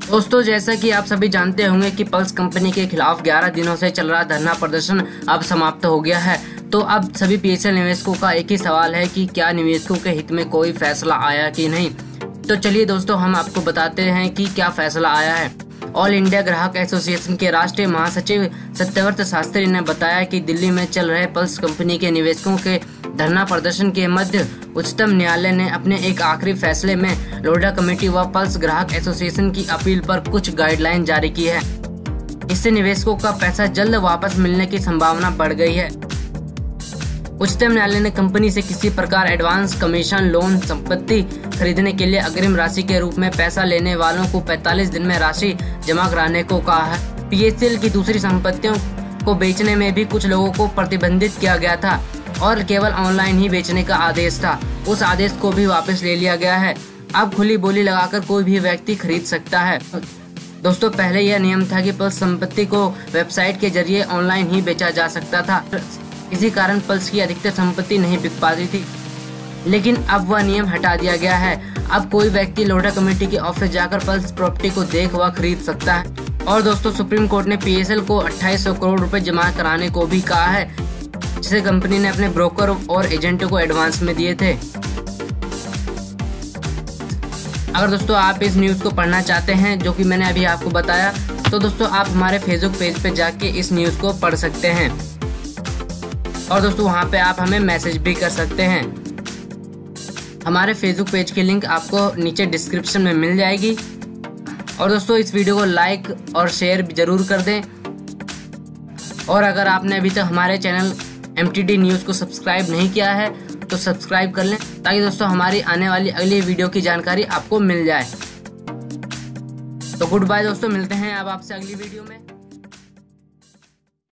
दोस्तों, जैसा कि आप सभी जानते होंगे कि पल्स कंपनी के खिलाफ 11 दिनों से चल रहा धरना प्रदर्शन अब समाप्त हो गया है। तो अब सभी पीएसएल निवेशकों का एक ही सवाल है कि क्या निवेशकों के हित में कोई फैसला आया कि नहीं। तो चलिए दोस्तों, हम आपको बताते हैं कि क्या फैसला आया है। ऑल इंडिया ग्राहक एसोसिएशन के राष्ट्रीय महासचिव सत्यव्रत शास्त्री ने बताया कि दिल्ली में चल रहे पल्स कंपनी के निवेशकों के धरना प्रदर्शन के मध्य उच्चतम न्यायालय ने अपने एक आखिरी फैसले में लोढ़ा कमेटी व पल्स ग्राहक एसोसिएशन की अपील पर कुछ गाइडलाइन जारी की है। इससे निवेशकों का पैसा जल्द वापस मिलने की संभावना बढ़ गई है। उच्चतम न्यायालय ने कंपनी से किसी प्रकार एडवांस कमीशन, लोन, संपत्ति खरीदने के लिए अग्रिम राशि के रूप में पैसा लेने वालों को 45 दिन में राशि जमा कराने को कहा है। पीएसएल की दूसरी संपत्तियों को बेचने में भी कुछ लोगों को प्रतिबंधित किया गया था और केवल ऑनलाइन ही बेचने का आदेश था। उस आदेश को भी वापस ले लिया गया है। अब खुली बोली लगाकर कोई भी व्यक्ति खरीद सकता है। दोस्तों, पहले यह नियम था कि पल्स संपत्ति को वेबसाइट के जरिए ऑनलाइन ही बेचा जा सकता था। इसी कारण पल्स की अधिकतर संपत्ति नहीं बिक पाती थी, लेकिन अब वह नियम हटा दिया गया है। अब कोई व्यक्ति लोढ़ा कमेटी के ऑफिस जाकर पल्स प्रॉपर्टी को देख व खरीद सकता है। और दोस्तों, सुप्रीम कोर्ट ने पीएसएल को 2800 करोड़ रुपए जमा कराने को भी कहा है, जिसे कंपनी ने अपने ब्रोकर और एजेंटों को एडवांस में दिए थे। अगर दोस्तों आप इस न्यूज़ को पढ़ना चाहते हैं जो कि मैंने अभी आपको बताया, तो दोस्तों आप हमारे फेसबुक पेज पे जाके इस न्यूज़ को पढ़ सकते हैं और दोस्तों वहां पे आप हमें मैसेज भी कर सकते हैं। हमारे फेसबुक पेज की लिंक आपको नीचे डिस्क्रिप्शन में मिल जाएगी। और दोस्तों, इस वीडियो को लाइक और शेयर जरूर कर दें। और अगर आपने अभी तक हमारे चैनल MTD न्यूज़ को सब्सक्राइब नहीं किया है तो सब्सक्राइब कर लें, ताकि दोस्तों हमारी आने वाली अगली वीडियो की जानकारी आपको मिल जाए। तो गुड बाय दोस्तों, मिलते हैं अब आपसे अगली वीडियो में।